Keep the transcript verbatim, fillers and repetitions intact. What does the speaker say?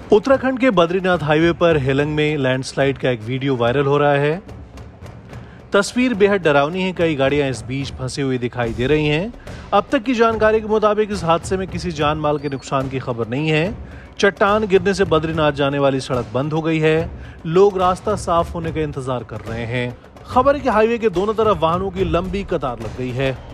उत्तराखंड के बद्रीनाथ हाईवे पर हेलंग में लैंडस्लाइड का एक वीडियो वायरल हो रहा है। तस्वीर बेहद डरावनी है। कई गाड़ियां इस बीच फंसी हुई दिखाई दे रही हैं। अब तक की जानकारी के मुताबिक इस हादसे में किसी जान माल के नुकसान की खबर नहीं है। चट्टान गिरने से बद्रीनाथ जाने वाली सड़क बंद हो गई है। लोग रास्ता साफ होने का इंतजार कर रहे हैं। खबर है कि हाईवे के दोनों तरफ वाहनों की लंबी कतार लग गई है।